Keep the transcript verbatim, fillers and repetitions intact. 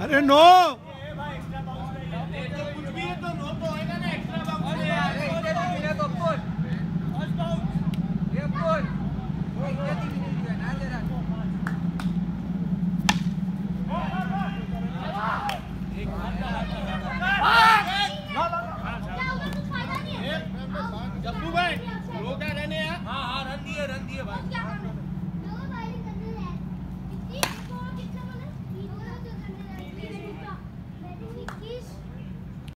अरे नो कुछ भी है तो नो तो होएगा ना एक्स्ट्रा बाउंस ये तो बोल ये बोल